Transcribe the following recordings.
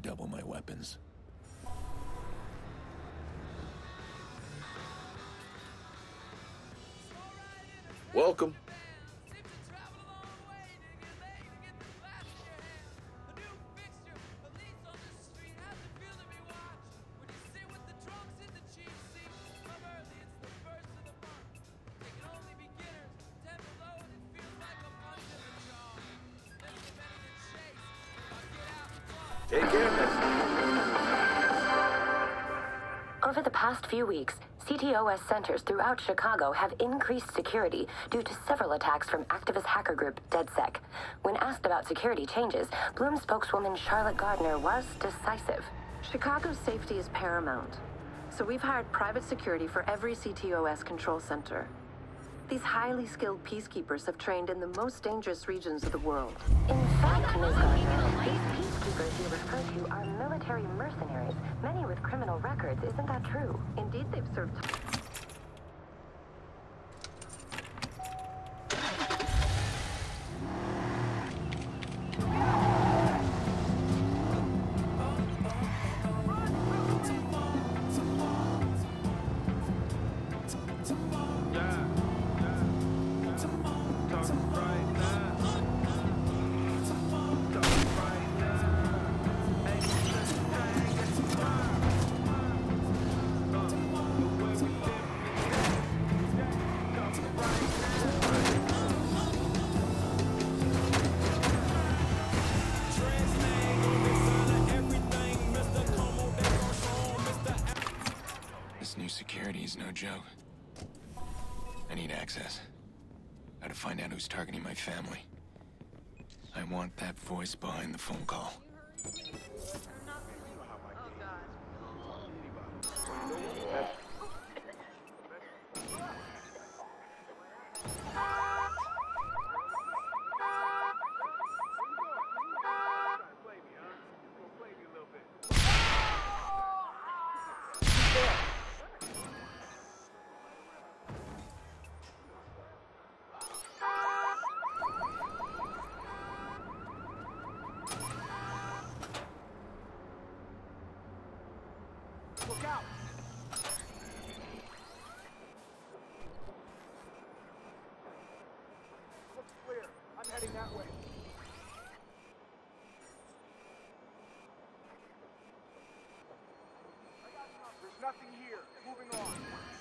double my weapons. Welcome. Take care, Over the past few weeks, CTOS centers throughout Chicago have increased security due to several attacks from activist hacker group DedSec. When asked about security changes, Bloom spokeswoman Charlotte Gardner was decisive. Chicago's safety is paramount, so we've hired private security for every CTOS control center. These highly skilled peacekeepers have trained in the most dangerous regions of the world. In fact, Ms. Gardner, these peacekeepers you refer to are military mercenaries, many with criminal records. Isn't that true? Indeed, they've served. This new security is no joke. I need access. Gotta find out who's targeting my family. I want that voice behind the phone call. Look out! Looks clear. I'm heading that way. There's nothing here. Moving on.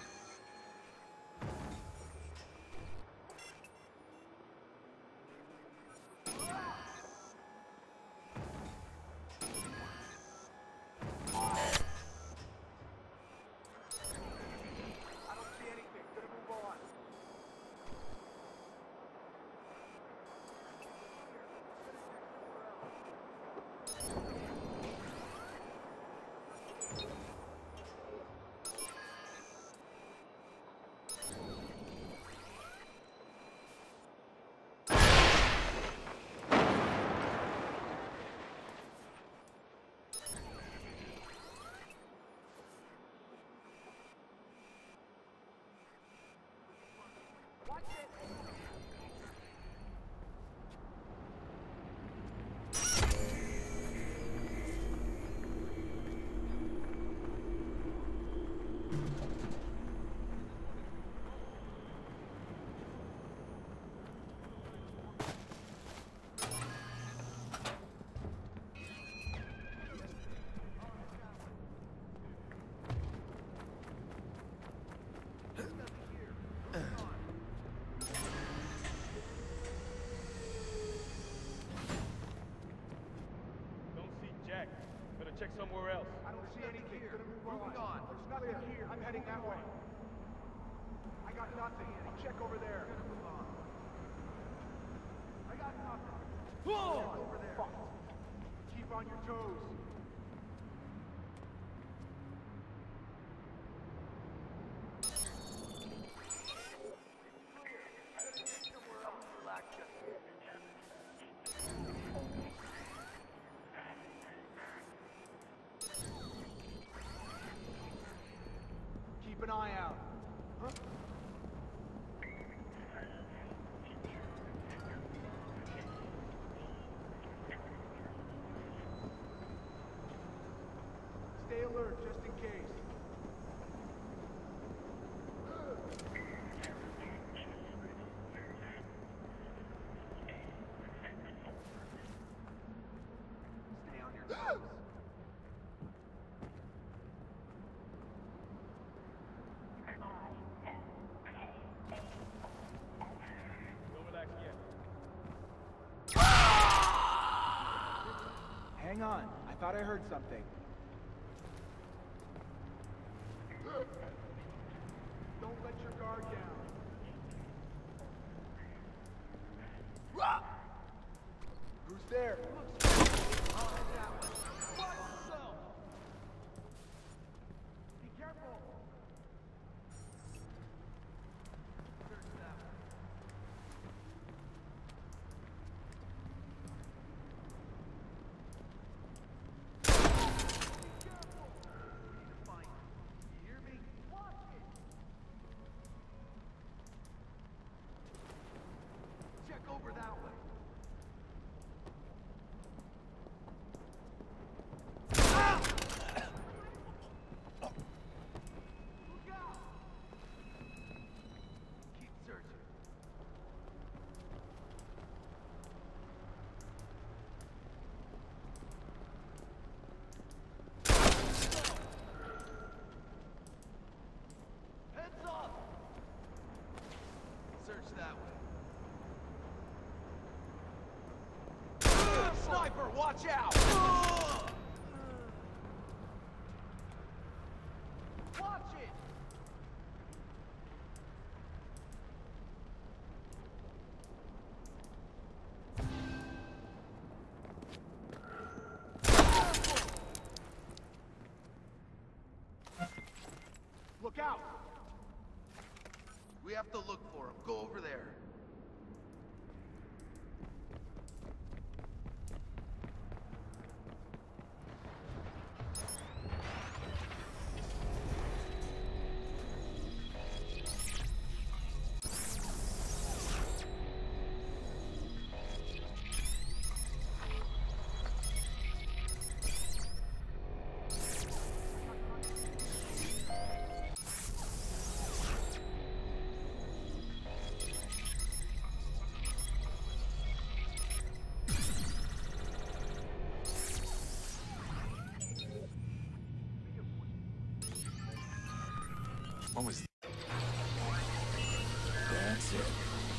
Check somewhere else. I don't see anything. Moving on. There's nothing here. I'm heading that way. I got nothing. I'll check over there. I got nothing. Check over there. Fuck. Keep on your toes. Keep an eye out. Huh? alert, just in case. Stay on your toes. Don't relax yet. Hang on. I thought I heard something. Don't let your guard down. Who's there? Be careful. Check over that way. Look out! Keep searching. Heads up! Search that way. Sniper, watch out! Watch it! Look out! We have to look for him. Go over there. What was... That's it.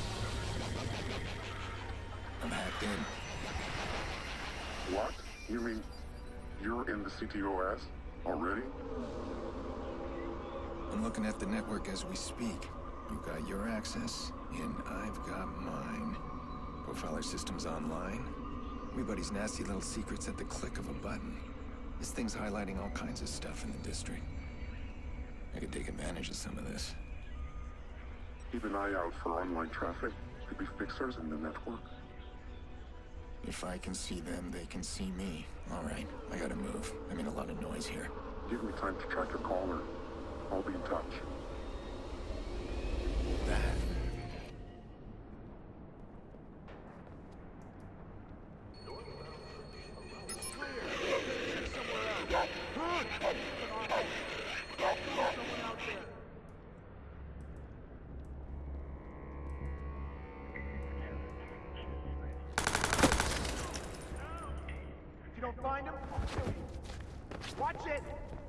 I'm hacked in. What? You mean you're in the CTOS already? I'm looking at the network as we speak. You got your access, and I've got mine. Profiler system's online. Everybody's nasty little secrets at the click of a button. This thing's highlighting all kinds of stuff in the district. I could take advantage of some of this. Keep an eye out for online traffic. Could be fixers in the network. If I can see them, they can see me. All right, I gotta move. I mean, a lot of noise here. Give me time to track your caller. I'll be in touch. That. If you don't find him, I'll kill you. Watch it!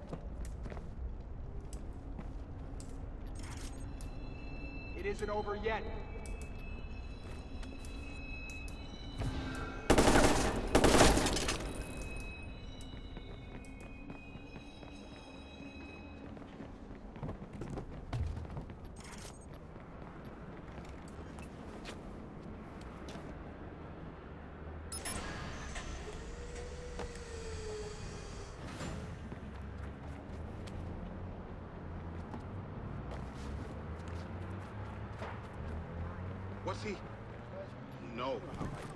It isn't over yet. Was he? No.